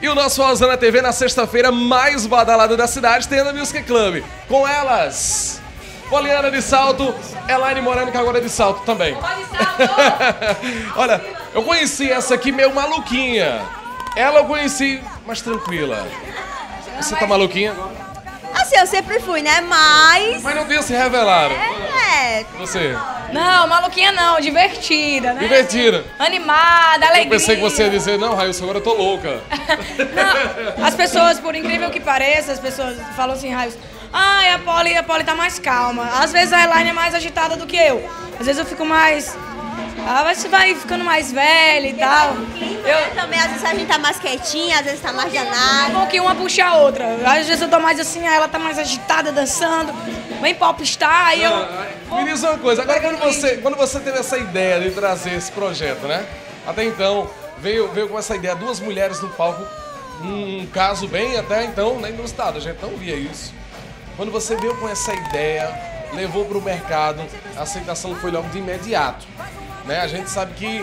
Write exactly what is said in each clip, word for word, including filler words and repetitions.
E o nosso Rosana T V na sexta-feira mais badalada da cidade tem a Music Club. Com elas, Poliana de Salto, Elaine Moreno, que agora é de Salto também. Olha, eu conheci essa aqui meio maluquinha. Ela eu conheci mais tranquila. Você tá maluquinha agora? Assim, eu sempre fui, né? Mas... Mas não tinha se revelado. É. Você? Não, maluquinha não, divertida, né? Divertida. Animada, alegria. Eu pensei que você ia dizer, não, Railson, agora eu tô louca. Não, as pessoas, por incrível que pareça, as pessoas falam assim, Railson, ai, a Poli, a Poli tá mais calma. Às vezes a Elaine é mais agitada do que eu. Às vezes eu fico mais... Ah, você vai ficando mais velha e tal. Eu também, às vezes a gente tá mais quietinha, às vezes tá mais danada. Um pouquinho uma puxa a outra. Às vezes eu tô mais assim, ela tá mais agitada, dançando, bem popstar, aí eu... Me diz uma coisa, agora quando você, quando você teve essa ideia de trazer esse projeto, né? Até então, veio, veio com essa ideia, duas mulheres no palco, um caso bem até então, nem no estado, a gente não via isso. Quando você veio com essa ideia, levou pro mercado, a aceitação foi logo de imediato. Né? A gente sabe que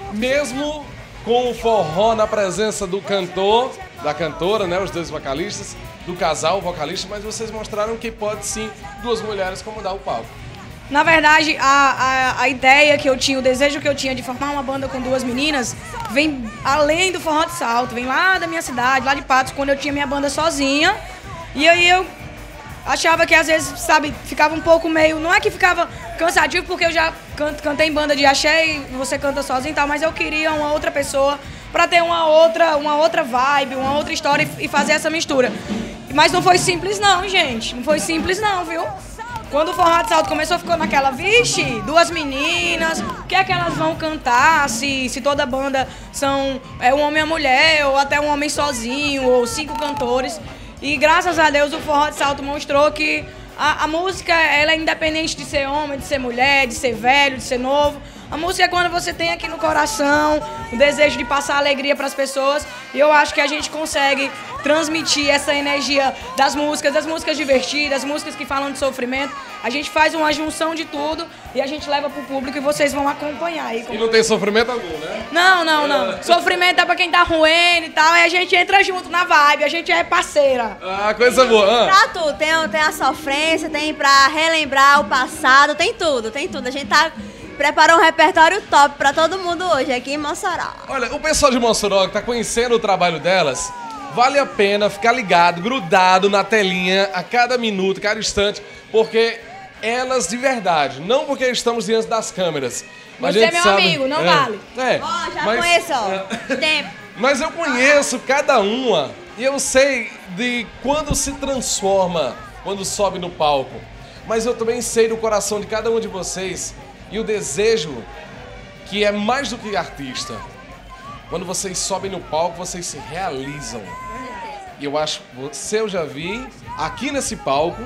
mesmo com o forró na presença do cantor, da cantora, né? Os dois vocalistas, do casal vocalista, mas vocês mostraram que pode sim duas mulheres comandar o palco. Na verdade, a, a, a ideia que eu tinha, o desejo que eu tinha de formar uma banda com duas meninas, vem além do forró de Salto, vem lá da minha cidade, lá de Patos, quando eu tinha minha banda sozinha. E aí eu achava que às vezes, sabe, ficava um pouco meio... Não é que ficava cansativo, porque eu já canto, cantei em banda de axé e você canta sozinho e tal, mas eu queria uma outra pessoa pra ter uma outra, uma outra vibe, uma outra história e fazer essa mistura. Mas não foi simples não, gente. Não foi simples não, viu? Quando o forró de Salto começou, ficou naquela, vixe, duas meninas, o que é que elas vão cantar, se, se toda banda são é, um homem e uma mulher, ou até um homem sozinho, ou cinco cantores. E graças a Deus o forró de Salto mostrou que a, a música ela é independente de ser homem, de ser mulher, de ser velho, de ser novo. A música é quando você tem aqui no coração o desejo de passar alegria para as pessoas. E eu acho que a gente consegue transmitir essa energia das músicas, das músicas divertidas, das músicas que falam de sofrimento. A gente faz uma junção de tudo e a gente leva pro público e vocês vão acompanhar aí. E não tem sofrimento algum, né? Não, não, não. Sofrimento é pra quem tá ruendo e tal, e a gente entra junto na vibe, a gente é parceira. Ah, coisa boa. Ah. Pra tudo, tem, tem a sofrência, tem pra relembrar o passado, tem tudo, tem tudo. A gente tá... Preparou um repertório top pra todo mundo hoje aqui em Mossoró. Olha, o pessoal de Mossoró que tá conhecendo o trabalho delas, vale a pena ficar ligado, grudado na telinha a cada minuto, cada instante, porque elas de verdade, não porque estamos diante das câmeras. Mas Você a gente é meu sabe, amigo, não é, vale. É, Ó, oh, já mas, conheço, ó. É, Tempo. mas eu conheço cada uma e eu sei de quando se transforma, quando sobe no palco. Mas eu também sei do coração de cada um de vocês e o desejo que é mais do que artista. Quando vocês sobem no palco, vocês se realizam. E eu acho que você eu já vi aqui nesse palco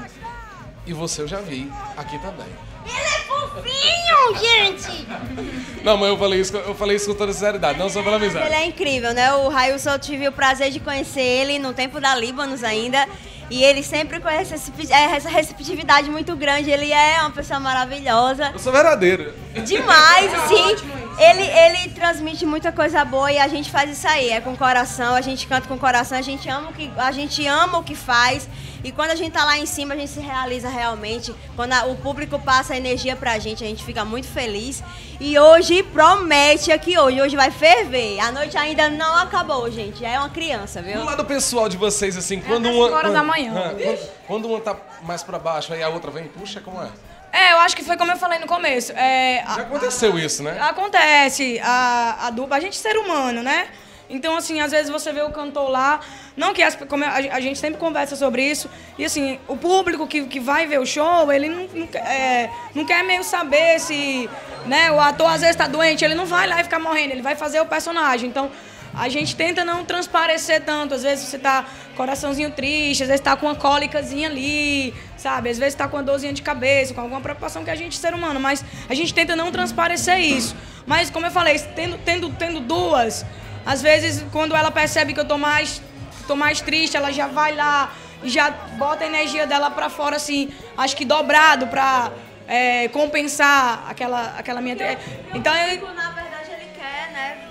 e você eu já vi aqui também. Ele é fofinho, gente! Não, mas eu falei isso, eu falei isso com toda sinceridade, não só pela amizade. Ele é incrível, né? O Railson, eu tive o prazer de conhecer ele no tempo da Líbanos ainda. E ele sempre com essa, essa receptividade muito grande. Ele é uma pessoa maravilhosa. Eu sou verdadeiro. Demais, sim. Ele, ele transmite muita coisa boa e a gente faz isso aí. É com o coração, a gente canta com o coração, a gente ama o que, a gente ama o que faz. E quando a gente tá lá em cima, a gente se realiza realmente. Quando a, o público passa a energia pra gente, a gente fica muito feliz. E hoje promete aqui hoje. Hoje vai ferver. A noite ainda não acabou, gente. É uma criança, viu? Do lado pessoal de vocês, assim, É quando até uma... cinco horas quando, da manhã. quando, quando uma tá mais pra baixo, aí a outra vem, puxa, como é? É, eu acho que foi como eu falei no começo. É, a, Já aconteceu isso, né? Acontece. A, a dupla, a gente é ser humano, né? Então, assim, às vezes você vê o cantor lá, não que as, como a, a gente sempre conversa sobre isso, e assim, o público que, que vai ver o show, ele não, não, é, não quer meio saber se, né, o ator às vezes tá doente, ele não vai lá e ficar morrendo, ele vai fazer o personagem. Então, a gente tenta não transparecer tanto, às vezes você tá com coraçãozinho triste, às vezes tá com uma cólicazinha ali, sabe? Às vezes tá com uma dorzinha de cabeça, com alguma preocupação que a gente é ser humano, mas a gente tenta não transparecer isso. Mas, como eu falei, tendo, tendo, tendo duas... Às vezes, quando ela percebe que eu tô mais, tô mais triste, ela já vai lá e já bota a energia dela pra fora, assim, acho que dobrado pra é, compensar aquela, aquela minha... Então, eu... Na verdade, ele quer, né?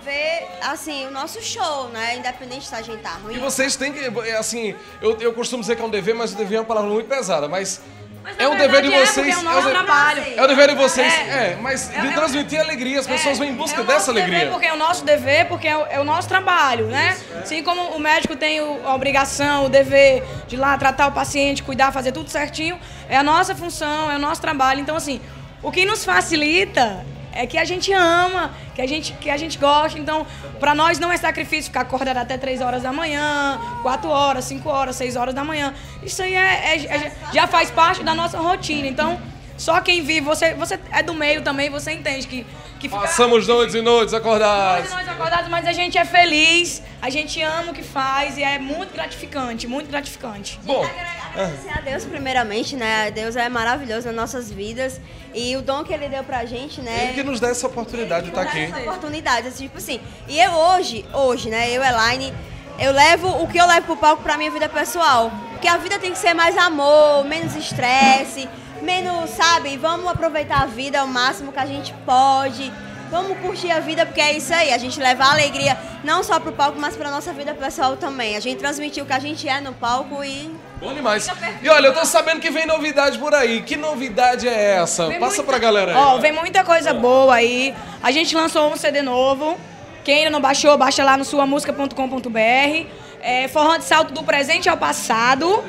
ver, assim, o nosso show, né? Independente se a gente tá ruim. E vocês têm que, assim, eu, eu costumo dizer que é um dever, mas o dever é uma palavra muito pesada, mas... Mas é um dever de vocês. É, é o nosso é o trabalho. É o dever de vocês, é, é mas é, de transmitir alegria, as pessoas é, vêm em busca é dessa alegria. Dever porque é o nosso dever, porque é o, é o nosso trabalho, né? Isso, é. Assim como o médico tem o, a obrigação, o dever de ir lá tratar o paciente, cuidar, fazer tudo certinho, é a nossa função, é o nosso trabalho. Então, assim, o que nos facilita é que a gente ama, que a gente, que a gente gosta. Então, para nós não é sacrifício ficar acordado até três horas da manhã, quatro horas, cinco horas, seis horas da manhã. Isso aí é, é, é, já faz parte da nossa rotina. Então, só quem vive, você, você é do meio também, você entende que... que ficar... Passamos noites e noites acordados. Noites e noites acordados, mas a gente é feliz, a gente ama o que faz e é muito gratificante, muito gratificante. Bom... Agradecer a Deus primeiramente, né? Deus é maravilhoso nas nossas vidas e o dom que Ele deu pra gente, né? Ele que nos dá essa oportunidade de estar aqui. Essa oportunidade, assim, tipo assim. E eu hoje, hoje, né? Eu, Elaine, eu levo o que eu levo pro palco pra minha vida pessoal. Porque a vida tem que ser mais amor, menos estresse, menos, sabe? Vamos aproveitar a vida ao máximo que a gente pode. Vamos curtir a vida, porque é isso aí. A gente leva a alegria não só pro palco, mas pra nossa vida pessoal também. A gente transmitiu o que a gente é no palco e... Bom demais. E olha, eu tô sabendo que vem novidade por aí. Que novidade é essa? Vem Passa muita... pra galera aí. Ó, vem muita coisa boa aí. A gente lançou um C D novo. Quem ainda não baixou, baixa lá no sua música ponto com ponto br. É, forró de salto do presente ao passado.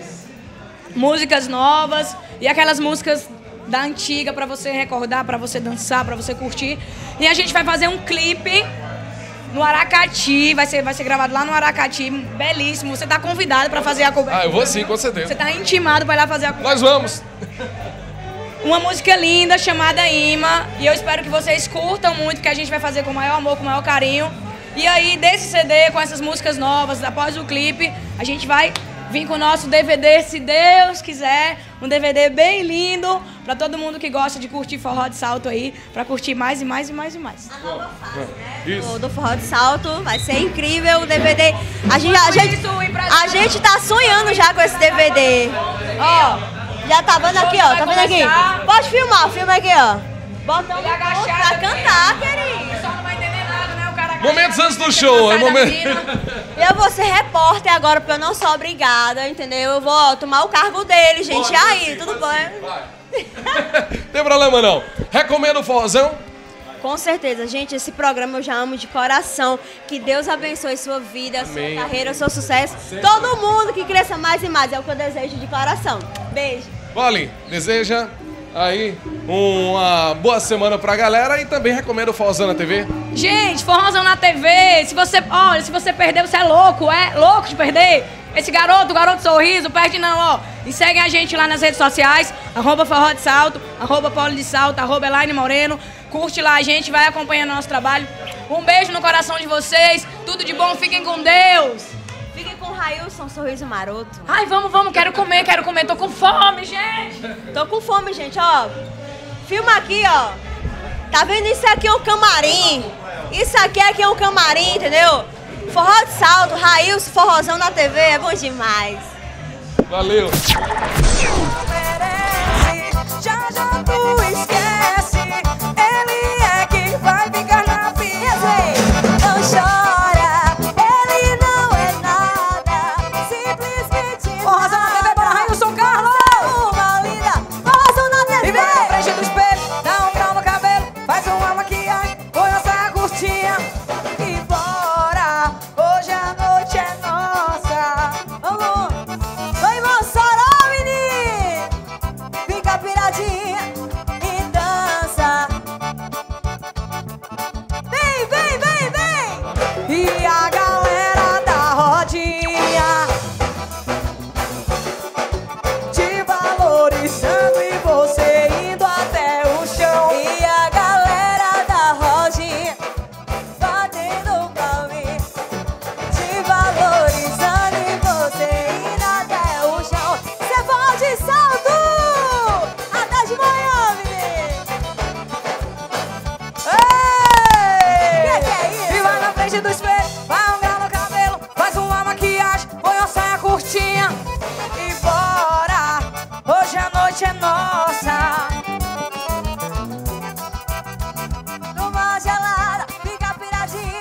Músicas novas. E aquelas músicas... da antiga, pra você recordar, pra você dançar, pra você curtir. E a gente vai fazer um clipe no Aracati, vai ser, vai ser gravado lá no Aracati, belíssimo. Você tá convidado pra fazer a cobertura. Ah, eu vou sim, com certeza. Você tá intimado pra ir lá fazer a cobertura. Nós vamos! Uma música linda chamada Ima, e eu espero que vocês curtam muito, que a gente vai fazer com o maior amor, com o maior carinho. E aí, desse C D, com essas músicas novas, após o clipe, a gente vai... vim com o nosso D V D, se Deus quiser. Um D V D bem lindo pra todo mundo que gosta de curtir forró de salto aí. Pra curtir mais e mais e mais e mais. A nova fase, né? Do, do forró de salto. Vai ser incrível o D V D. A gente, a gente, a gente tá sonhando já com esse D V D. Ó, já tá vendo aqui, ó. Tá vendo aqui? Pode filmar, filma aqui, ó. Botando pra cantar, querido. Momentos antes do show, é momento. Eu vou ser repórter agora, porque eu não sou obrigada, entendeu? Eu vou tomar o cargo dele, gente. E aí, tudo bem? Tem problema não. Recomendo o forrozão? Com certeza, gente, esse programa eu já amo de coração. Que Deus abençoe sua vida, Amém. sua carreira, seu sucesso. Todo mundo que cresça mais e mais, é o que eu desejo de coração. Beijo. Vale, deseja aí uma boa semana pra galera e também recomendo o Forrozão na T V. Gente, Forrozão na T V, se você, olha, se você perder, você é louco, é louco de perder. Esse garoto, o garoto sorriso, perde não, ó. E seguem a gente lá nas redes sociais, arroba Forró de Salto, arroba Paulo de Salto, arroba Elaine Moreno. Curte lá a gente, vai acompanhando nosso trabalho. Um beijo no coração de vocês, tudo de bom, fiquem com Deus. Fiquem com o Railson, sorriso maroto. Ai, vamos, vamos, quero comer, quero comer, tô com fome, gente. Tô com fome, gente, ó. Filma aqui, ó. Tá vendo? Isso aqui é um camarim. Isso aqui é, aqui é um camarim, entendeu? Forró de Salto, Railson, Forrozão na T V, é bom demais. Valeu. Já já tu esquece, ele é quem vai ficar na vida. Não chora, ele não é nada, simplesmente Forrozão na T V para Railson Carlos. Uma linda, Forrozão na T V. E vem na frente do espelho, dá um grau no cabelo, faz uma maquiagem, põe a saia curtinha e bora. Hoje a noite é nossa. Vamos, vai Mossoró, menino. Fica piradinha e dança. Vem, vem, vem, vem. E a galera da rodinha te valorizando e você indo até o chão. E a galera da rodinha batendo palminha, te valorizando e você indo até o chão. Cê pode salto até de manhã, menino. Ei! Que que é isso? E vai na frente do espelho, vai um grau no cabelo, faz uma maquiagem, põe uma saia curtinha e bora. Hoje a noite é nossa. Numa gelada, fica piradinha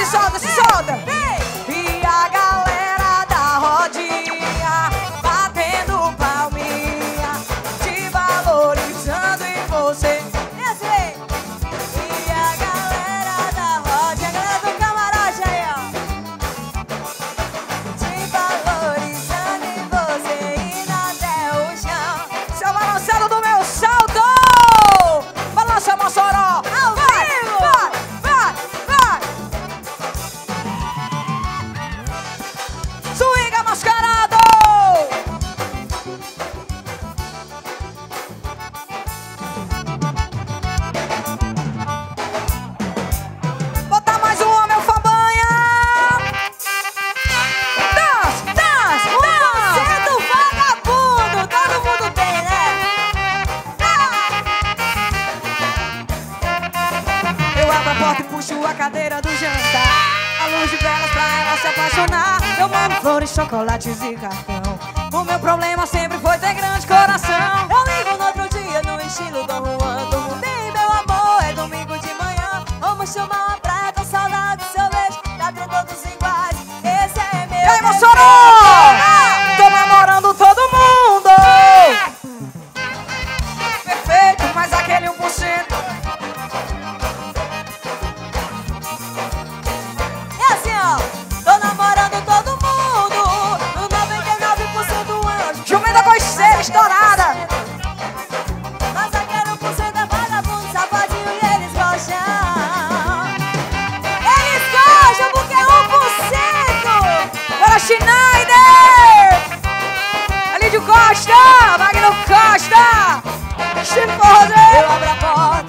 se solta, se solta. E a galera da rodinha batendo palminha, te valorizando em você. E a galera da rodinha, a galera do camarote aí, ó, te valorizando em você, indo até o chão. Seu balançado do meu salto, balança Mossoró. Ao vivo! Vai, vai, vai! Swinga mascarado! Bota mais uma, meu fabanha! Dança, dança, dança! Você é do vagabundo, todo mundo tem, né? Eu abro a porta e puxo a cadeira do jantar. A luz de velas pra ela se apaixonar. Eu mando flores, chocolates e cartão. O meu problema sempre foi ter grande coração. Eu ligo no outro dia no estilo Dom Juan. Tudo bem, meu amor, é domingo de manhã. Vamos chamar uma praia com saudade do seu beijo. Cadê todos iguais? Esse é meu. E aí, Mossoró! Tô namorando todo mundo. Perfeito, mas aquele um por cento. E assim, ó, tô namorando todo mundo, no noventa e nove por cento anjo. Jumenta coiceira estourada. Mas aquele um por cento é vagabundo, safadinho e eles gostam. Eles gostam porque é um por cento. Bora, Schneider! Alídio Costa, Magno Costa. Chifose. Eu abro a porta,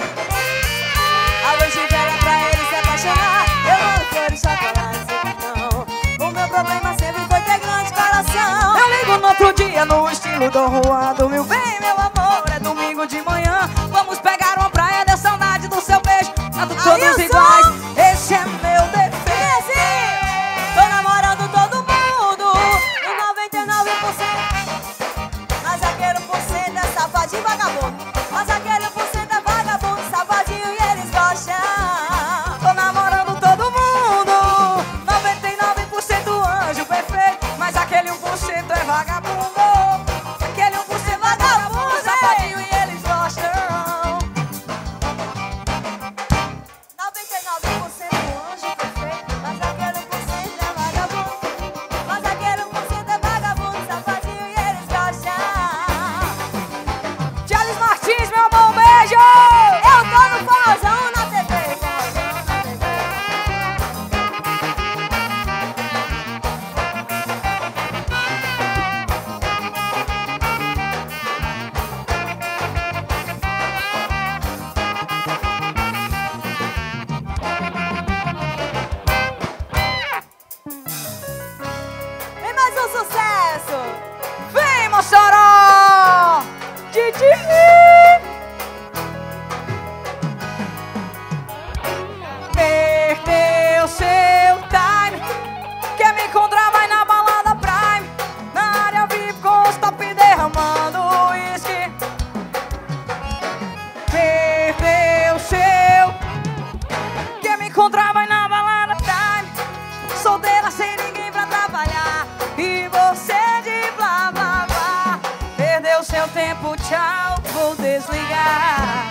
a luz de vela pra ele se apaixonar. Eu mando flores, chocolates e cartão. O meu problema sempre foi ter grande coração. Eu ligo no outro dia no estilo Dom Juan. Dormiu bem, meu amor, é domingo de manhã. Vamos pegar uma praia, de saudade do seu beijo. Ando todos iguais, esse é meu defeito. Tô namorando todo mundo, no noventa e nove por cento. Mas aquele um por cento é safadinho e vagabundo. Mas aquele um por cento é vagabundo, safadinho e eles gostam. Tô namorando todo mundo, noventa e nove por cento anjo perfeito. Mas aquele um por cento é vagabundo. Aquele um por cento é vagabundo, safadinho e eles gostam. noventa e nove por cento anjo perfeito. Mas aquele um por cento é vagabundo. Mas aquele um por cento é vagabundo, safadinho e eles gostam. Charles Martins, meu amor, um beijo! Eu tô no Forrozão na T V. Vem mais um sucesso! Vem, Mossoró! Didi! Perdeu seu time. Quer me encontrar, vai na balada Prime. Na área V I P com os top derramando uísque. Perdeu seu. Quer me encontrar, vai na balada Prime. Solteira sem ninguém pra trabalhar. E você de blá blá blá. Perdeu seu tempo, tchau, vou desligar.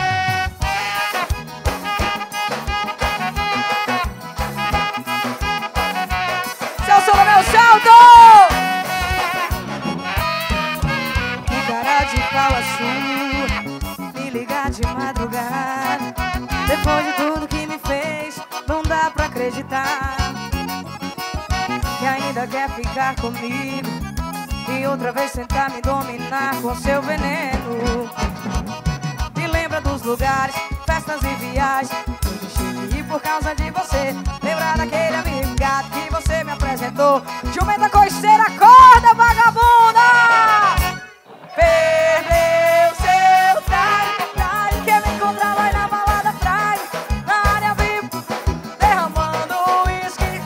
Celso no meu salto! Que cara de pau sua, me ligar de madrugada. Depois de tudo que me fez, não dá pra acreditar que ainda quer ficar comigo e outra vez tentar me dominar com seu veneno. Me lembra dos lugares, festas e viagens que eu deixei de ir por causa de você. Lembra daquele amigo gato que você me apresentou. Jumenta coiceira, acorda, vagabunda! Perdeu seu time, time. Quer me encontrar, vai na balada Prime. Na área V I P, derramando uísque.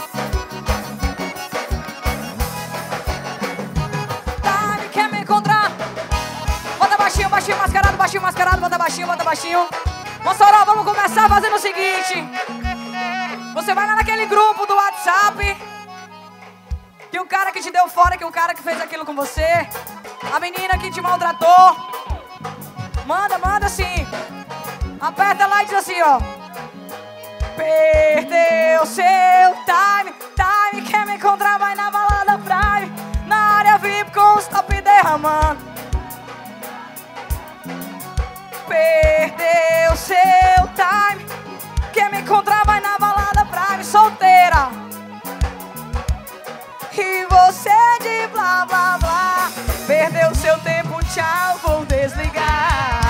Time, quer me encontrar? Bota baixinho, baixinho, mascarado, baixinho, mascarado. Bota baixinho, bota baixinho. Mossoró, vamos começar fazendo o seguinte. Você vai lá naquele grupo do WhatsApp, que o cara que te deu fora, que o cara que fez aquilo com você, a menina que te maltratou, manda, manda assim. Aperta lá e diz assim, ó. Perdeu seu time, time, quer me encontrar, vai na balada Prime, na área V I P com os top derramando. Perdeu seu time, quer me encontrar, vai na balada Prime, solteira. E você de blá blá blá, perdeu seu tempo, tchau, vou desligar.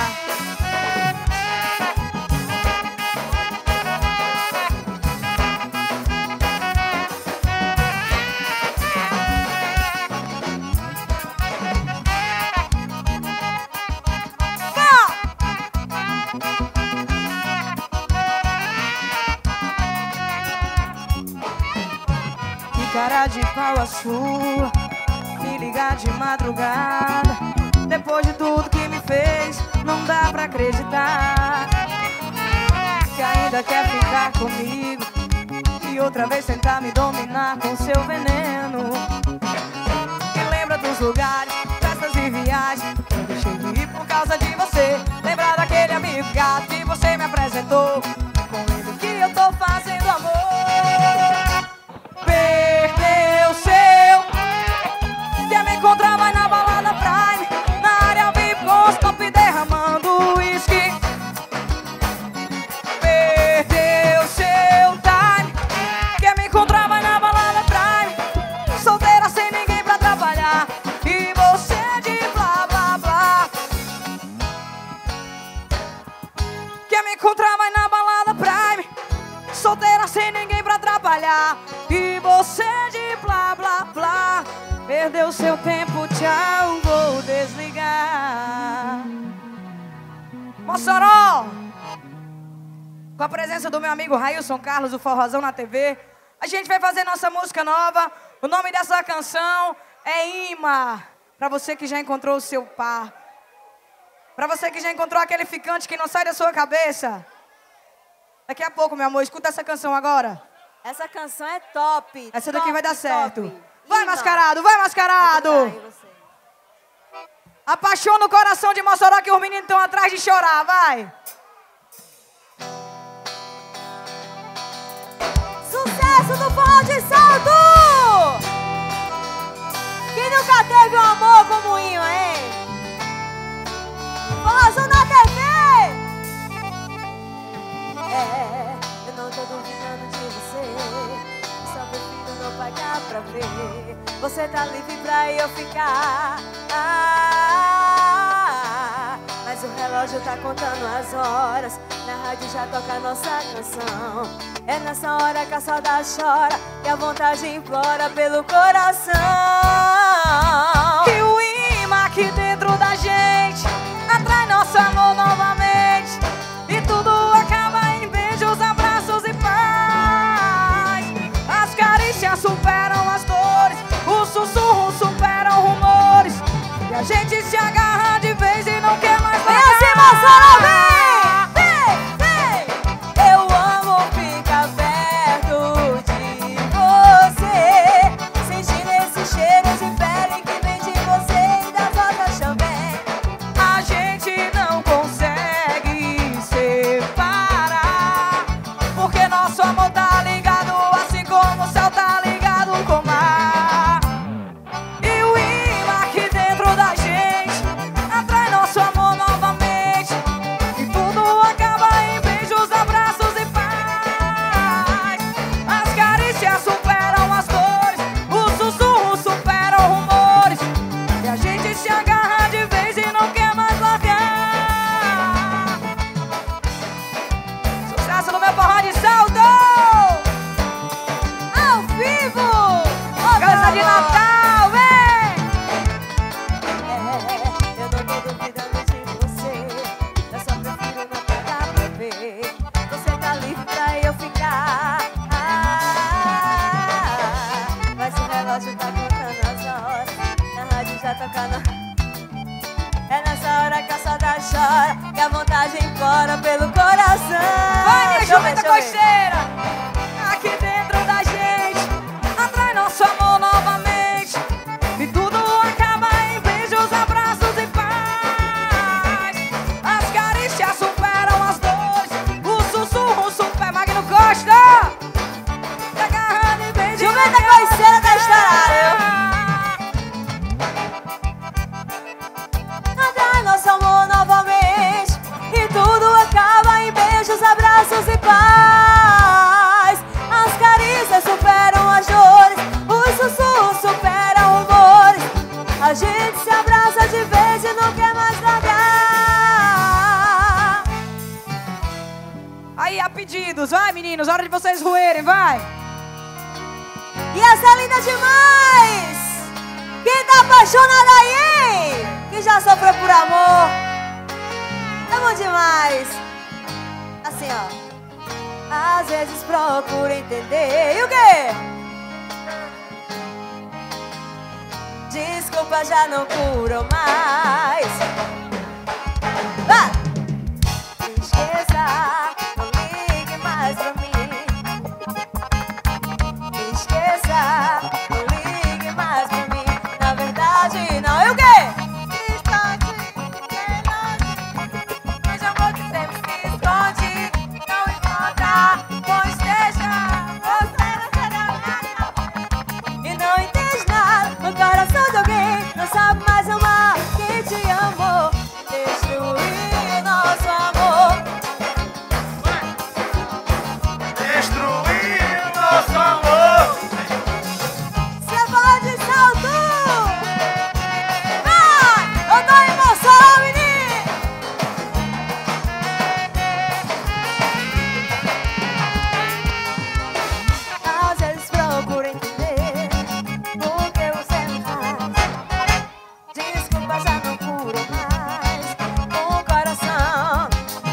Cara de pau a sua, me ligar de madrugada. Depois de tudo que me fez, não dá pra acreditar que ainda quer ficar comigo e outra vez tentar me dominar com seu veneno. E lembra dos lugares, festas e viagens que eu deixei de ir por causa de você. Lembra daquele amigo gato que você me apresentou, com ele que eu tô fazendo amor. Perdeu seu, quer me encontrar, vai na balada Prime, na área V I P com os top derramando uísque. Perdeu seu time, quer me encontrar, vai na balada Prime, solteira sem ninguém pra trabalhar, e você de blá blá blá. Quer me encontrar, vai na balada Prime, solteira sem ninguém pra trabalhar, e você de blá blá blá. Perdeu seu tempo, tchau, vou desligar. Mossoró, com a presença do meu amigo Railson Carlos, do Forrozão na T V, a gente vai fazer nossa música nova. O nome dessa canção é Imã. Pra você que já encontrou o seu par, pra você que já encontrou aquele ficante que não sai da sua cabeça. Daqui a pouco, meu amor, escuta essa canção agora. Essa canção é top. Essa daqui top, vai dar certo. top. Vai, Imã. mascarado, vai, mascarado. Apaixona o coração de Mossoró que os meninos estão atrás de chorar, vai. Sucesso do Forró de Salto! Quem nunca teve um amor como o Imã, hein? Forrozão na T V! É, eu não tô duvidando de você, só prefiro não pagar pra ver. Você tá livre pra eu ficar, ah, mas o relógio tá contando as horas, na rádio já toca a nossa canção. É nessa hora que a saudade chora e a vontade implora pelo coração. E o imã aqui dentro da gente atrai nosso amor novamente, e tudo acaba em beijos, abraços e paz. As carícias superam as dores, os sussurros superam rumores, e a gente se agarra de vez e não quer mais Vem largar. assim, Mossoró, vem! Vem, vem! Eu amo ficar perto de você, sentindo esse cheiro de pele que vem de você e das outras também. A gente não consegue separar, porque nosso amor tá ligado, assim como o céu tá ligado com o mar. E o imã aqui dentro da gente atrai nosso amor novamente, e tudo acaba em beijos, abraços e paz. As carícias superam as dores, os sussurros superam rumores, e a gente se agarra de vez e não quer mais largar. Sucesso no meu Forró de Salto! Ao vivo! Dança de Natal, vem! É, eu não tô duvidando de você, eu só prefiro não pagar pra ver. Você tá livre pra eu ficar, ah, mas o relógio tá contando as horas, na rádio já tocando. É nessa hora que a saudade chora, que a vontade implora pelo coração. Vai, minha Deixa eu ver, jumenta deixa eu ver. costeira! Aqui Aí, a pedidos. Vai, meninos, hora de vocês roerem, vai. E essa é linda demais! Quem tá apaixonado aí, hein? Quem já sofreu por amor? É bom demais. Assim, ó. Às vezes procuro entender. E o quê? Desculpa, já não curo mais. Vai! Esqueça, não ligue mais pra mim. Esqueça, não ligue mais pra mim. Na verdade, não. E o quê? Distante, bem longe. Mas amor que sempre se esconde. Não encontra, pois deixa você não será. E não entende nada no coração de alguém. Não sabe mais amar quem te amou. Destruir nosso amor. Destruir nosso amor. Você vai de salto. Vai! Eu tô emocionado, menino. Às vezes procuro entender por que você me faz. Desculpa, já não curo mais o coração.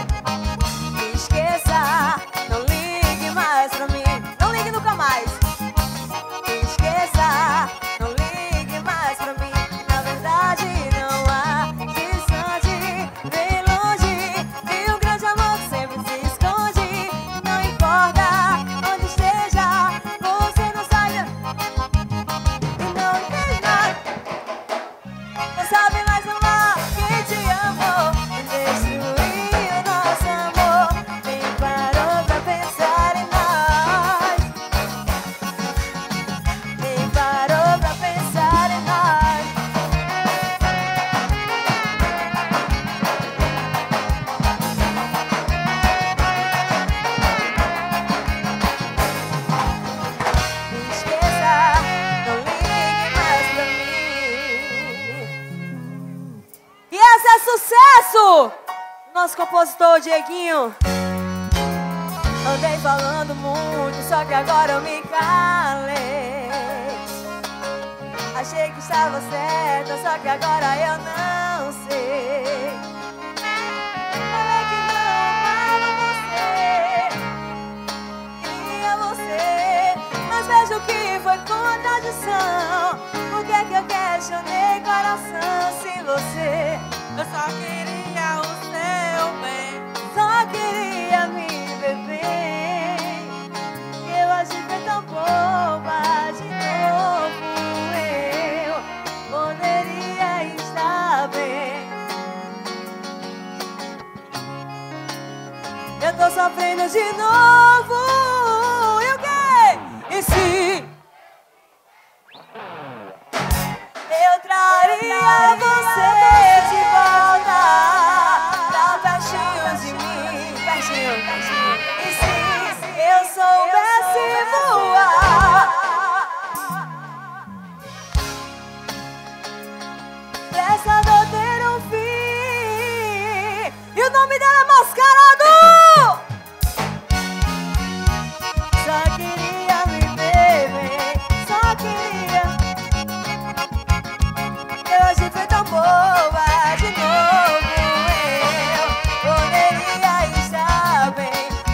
Esqueça, não ligue mais pra mim. Não ligue nunca mais. Esqueça, não ligue mais pra mim. Na verdade não há distante, bem longe. E um grande amor que sempre se esconde. Não importa onde esteja, você não sai da... E não entende nada. Não sabe mais amar quem te amou. Destruiu o nosso amor. Nem parou pra pensar em nós. Nem parou pra pensar em nós. Esqueça, não ligue mais pra mim. E esse é sucesso! Nosso compositor Dieguinho. Andei falando muito, só que agora eu me calei. Achei que estava certa, só que agora eu não sei. Falei que não amava você, queria você, mas vejo que foi contradição. Por que que eu questionei coração se você... Eu só queria o seu bem, só queria me ver bem. Eu achei que foi tão boba, de novo eu poderia estar bem. Eu tô sofrendo de novo. E o quê? E se eu traria você de volta pra pertinho de mim, pertinho, pertinho. E se eu soubesse voar pra essa dor ter um fim. E o nome dela é Mascarado. Só queria me ver bem, só queria. Eu hoje fui tão boba, de novo eu poderia estar bem.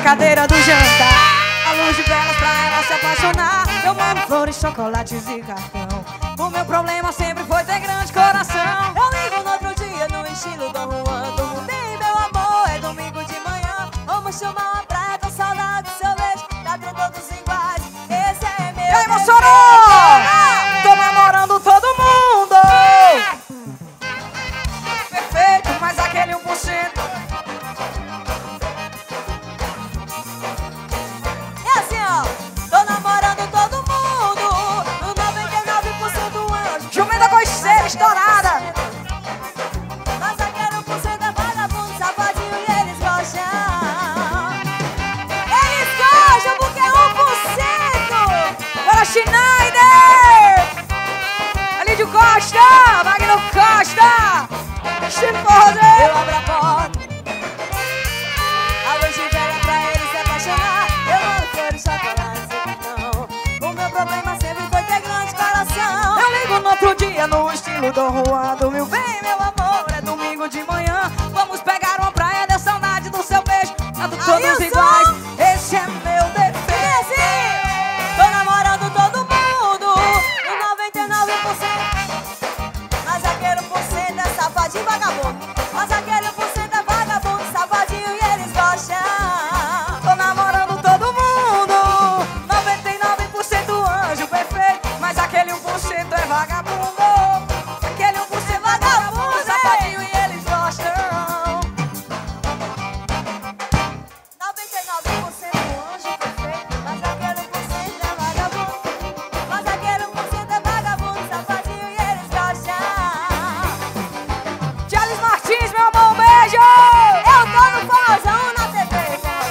cadeira do jantar. A luz de velas pra ela se apaixonar. Eu mando flores, chocolates e cartão. O meu problema sempre foi ter grande coração. Eu ligo no outro dia no estilo Dom Juan. Durmo bem, meu amor, é domingo de manhã. Vamos chamar uma praia com saudade do seu beijo. Pra ter todos iguais, esse é meu. E aí, Mossoró? Tô namorando todo mundo. Perfeito, mas aquele um por cento. E assim, ó, tô namorando todo mundo. No noventa e nove por cento anjo. Jumenta coiceira estourada. Mas aquele um por cento é vagabundo, safadinho e eles gostam. Eles gostam porque é um por cento. Bora, Schneider! Alídio Costa! Magno Costa! Steve Forrozé! Eu abro a porta, a luz de vela pra ele se apaixonar. Eu mando flores, chocolates e cartão. O meu problema sempre foi ter grande coração. Eu ligo no outro dia no estilo Dom Juan. Dormiu bem, meu amor, é domingo de manhã. Vamos pegar uma praia, deu saudade do seu beijo. Tá todos Ailson! iguais, esse é meu defeito. Esse, tô namorando todo mundo, no noventa e nove por cento. Mas aquele um por cento é safadinho e vagabundo. Mas aquele um por cento é vagabundo, safadinho e eles gostam. Tô namorando todo mundo, noventa e nove por cento anjo perfeito. Mas aquele um por cento é vagabundo. Aquele um por cento é vagabundo, safadinho e eles gostam. noventa e nove por cento anjo perfeito. Mas aquele um por cento é vagabundo. Mas aquele um por cento é vagabundo, safadinho e eles gostam. Charles Martins, meu amor, um beijo! Eu tô no Forrozão na T V.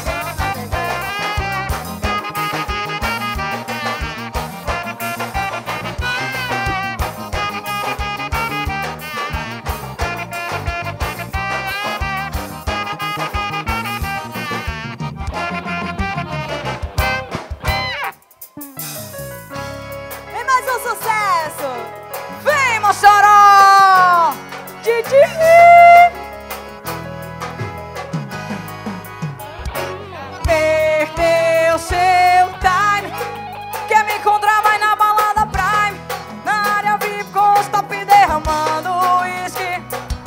Vem mais um sucesso. Vem, Mossoró! Didi! Perdeu seu time. Quer me encontrar, vai na balada Prime. Na área V I P com os top derramando uísque.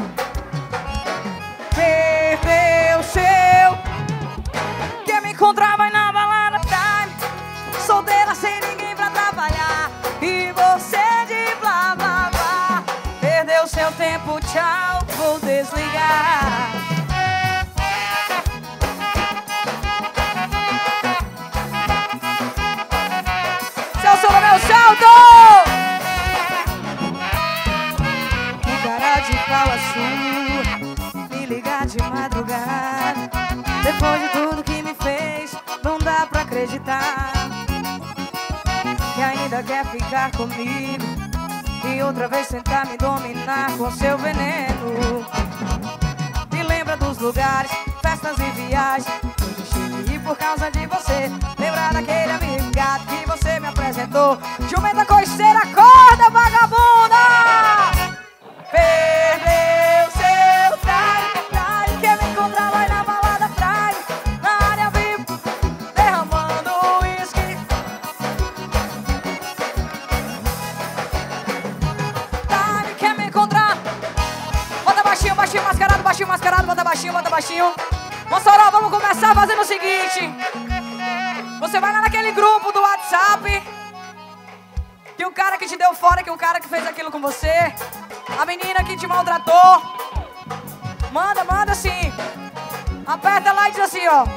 Perdeu seu. Quer me encontrar, vai na balada Prime. Solteira sem ninguém pra trabalhar. E você de blá blá blá. Perdeu seu tempo, tchau, vou desligar. Celso no meu salto! Que cara de pau a sua, me ligar de madrugada. Depois de tudo que me fez, não dá pra acreditar que ainda quer ficar comigo e outra vez tentar me dominar com seu veneno. Me lembra dos lugares, festas e viagens que eu deixei de ir por causa de você. Lembra daquele amigo gato que você me apresentou. Jumenta coiceira, acorda, vagabunda! Perdeu seu time, quer me encontrar, vai na balada Prime. Na área V I P, derramando uísque. Time, quer me encontrar. Bota baixinho, baixinho, mascarado, baixinho, mascarado. Bota baixinho, bota baixinho. Mossoró, vamos começar fazendo o seguinte. Você vai lá naquele grupo do WhatsApp, que o cara que te deu fora, que o cara que fez aquilo com você, a menina que te maltratou, manda, manda assim. Aperta lá e diz assim, ó.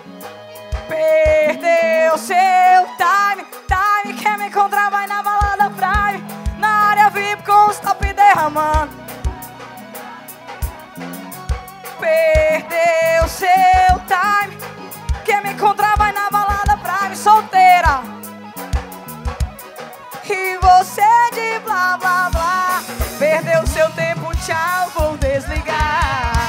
Perdeu seu time, time, quer me encontrar, vai na balada Prime. Na área V I P com os top derramando. Perdeu seu time, quer me encontrar, vai na balada Prime. Solteira e você de blá blá blá. Perdeu seu tempo, tchau, vou desligar.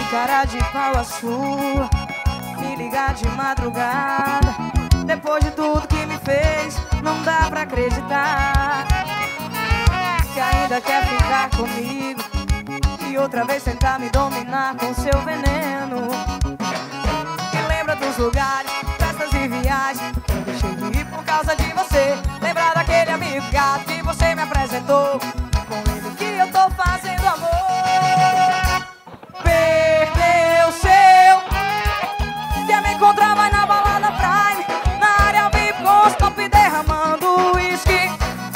cara de pau a sua, me ligar de madrugada. Depois de tudo que me fez, não dá pra acreditar que ainda quer ficar comigo e outra vez tentar me dominar com seu veneno. E lembra dos lugares, festas e viagens que eu deixei de ir por causa de você. Lembra daquele amigo gato que você me apresentou, com ele que eu tô fazendo amor. Perdeu seu, quer me encontrar vai na balada Prime, na área V I P com os top derramando uísque.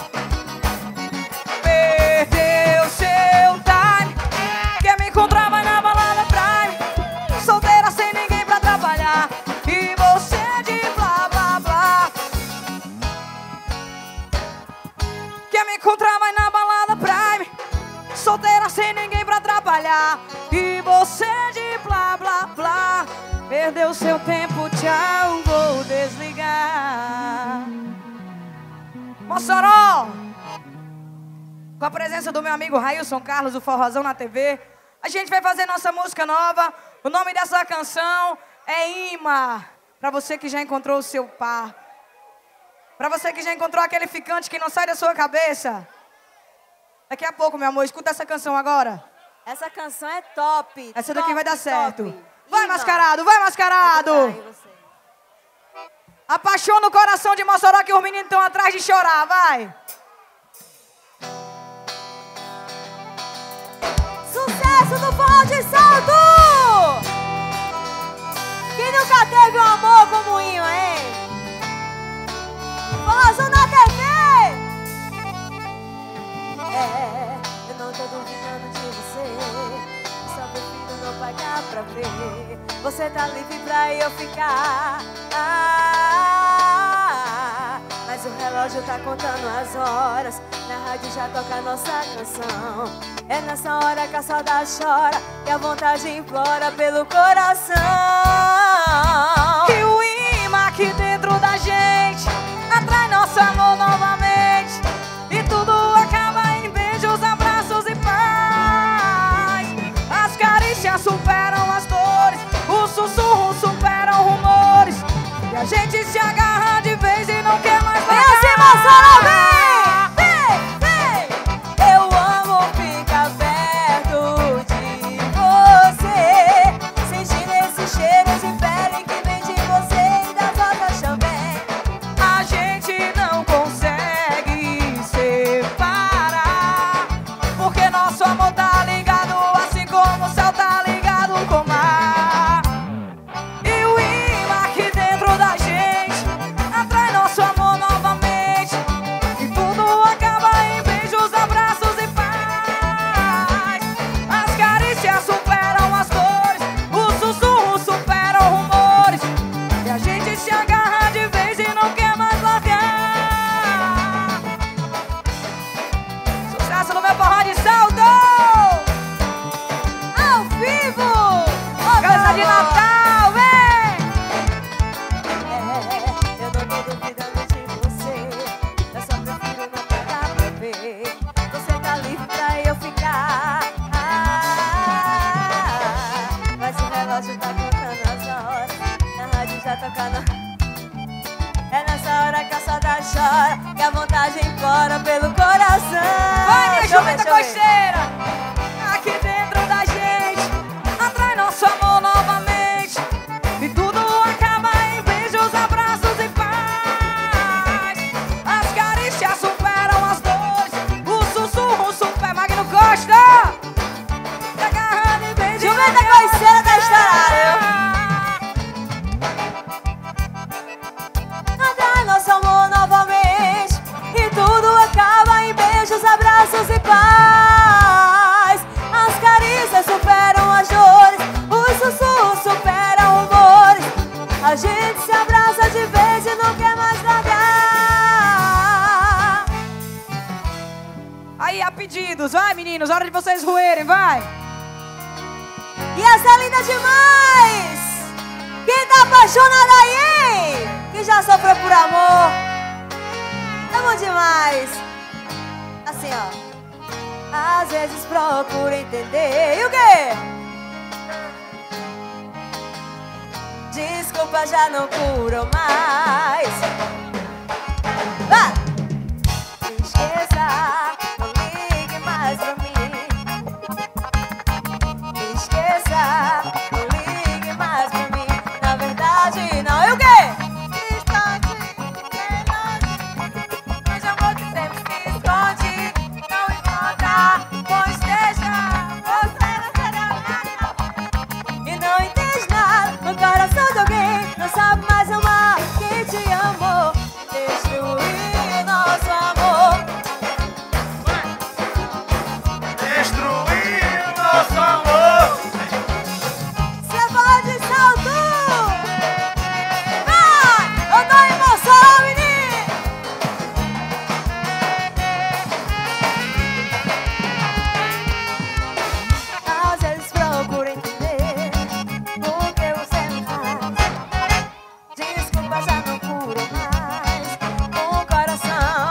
Perdeu seu time, quer me encontrar vai na balada Prime, solteira sem ninguém pra trabalhar, e você de blá blá blá. Quer me encontrar vai na balada Prime, solteira sem ninguém pra trabalhar, e você de blá blá blá. Perdeu seu tempo, tchau, vou desligar. Mossoró, com a presença do meu amigo Railson Carlos, o Forrozão na T V, a gente vai fazer nossa música nova. O nome dessa canção é Imã. Pra você que já encontrou o seu par, pra você que já encontrou aquele ficante que não sai da sua cabeça. Daqui a pouco, meu amor, escuta essa canção agora. Essa canção é top. Essa top, daqui vai dar certo. top. Vai, Imã. mascarado, vai, mascarado. Vai, você. Apaixona o coração de Mossoró que os meninos estão atrás de chorar, vai. Sucesso do Forró de Salto! Quem nunca teve um amor como o Imã, hein? Forrozão na T V! É, eu não tô duvidando de você, só prefiro não pagar pra ver. Você tá livre pra eu ficar, ah, mas o relógio tá contando as horas, na rádio já toca a nossa canção. É nessa hora que a saudade chora e a vontade implora pelo coração. Que o imã aqui dentro da gente atrai nosso amor novamente, e tudo acaba em beijos, abraços e paz. As carícias superam as dores, os sussurros superam rumores, e a gente se agarra de vez e não quer mais Vem assim, Mossoró, vem! Vem, vem! Eu amo ficar perto de você, sentindo esse cheiro de pele que vem de você e das outras também. A gente não consegue separar, porque nosso amor tá ligado, assim como o céu tá ligado com o mar. E o imã aqui dentro da gente atrai nosso amor novamente, e tudo acaba em beijos, abraços e paz. As carícias superam as dores, os sussurros superam rumores, e a gente se agarra de vez e não quer mais largar. Sucesso no meu Forró de Salto! Ao vivo! Dança de Natal, vem! É, eu não tô duvidando de você, eu só prefiro não pagar pra ver. Você tá livre pra eu ficar, ah, mas o relógio tá contando as horas, na rádio já toca na... É nessa hora que a saudade chora, que a vontade implora pelo coração. Vai, minha Deixa eu ver, jumenta deixa eu ver. costeira! Aqui dentro da gente atrai nosso amor novamente, e tudo acaba em beijos, abraços e paz. As carícias superam as dores, os sussurros superam. Magno Costa! Se agarrando em beijos. Jumenta costeira da estrada. Atrai nosso amor novamente, e tudo acaba em beijos, abraços e paz. As carícias superam as dores, os sussurros superam rumores, a gente se abraça de vez e não quer mais largar. Aí, a pedidos. Vai, meninos, hora de vocês roerem, vai! E essa é linda demais! Quem tá apaixonado aí, hein? Quem já sofreu por amor? É bom demais! Assim, ó. Às vezes procuro entender. E o quê? desculpas já não curam mais. Vai! Esqueça, não ligue mais pra mim. Esqueça, não ligue mais pra mim. Na verdade, não. E o quê? Distante, bem longe. Veja amor que sempre se esconde. Não importa onde esteja, você não será nada. E não entende nada no coração de alguém. Não sabe mais amar quem te amou. Destruir nosso amor. Destruir nosso amor. Você vai de salto. Vai! Eu dou emoção, menino. Às vezes procuro entender por que você me faz. Desculpa, já não curo mais o coração.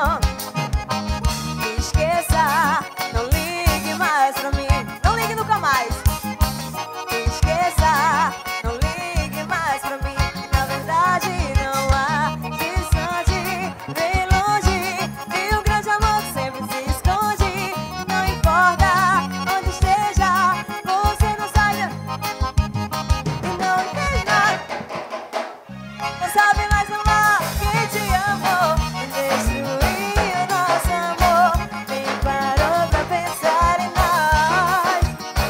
Esqueça, não ligue mais pra mim. Não ligue nunca mais. Esqueça, não ligue mais pra mim. Na verdade, não há distante, bem longe. E um grande amor que sempre se esconde. Não importa onde esteja, você não sai. E não entende nada. Não sabe mais amar quem te amou. Destruiu nosso amor. Nem parou pra pensar em nós.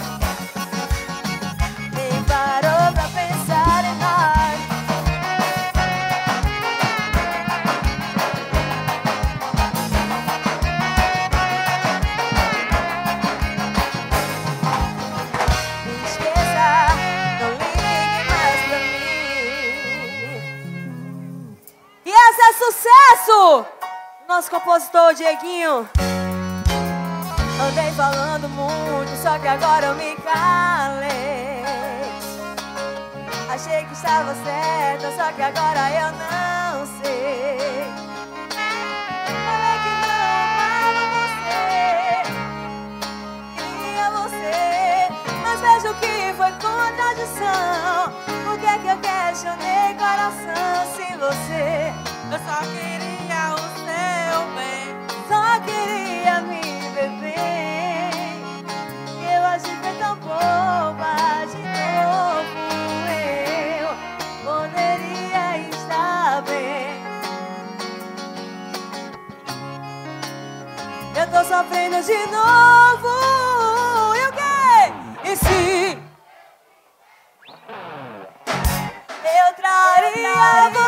Nem parou pra pensar em nós. Esqueça, não ligue mais pra mim. E esse é sucesso! Nosso compositor Dieguinho. Andei falando muito, só que agora eu me calei. Achei que estava certa, só que agora eu não sei. Falei que não amava você, queria você, mas vejo que foi contradição. Por que que eu questionei coração se você? Eu só queria o seu bem, só queria me ver bem. Eu achei que foi tão boba, de novo eu poderia estar bem. Eu tô sofrendo de novo. E o quê? E se eu traria você?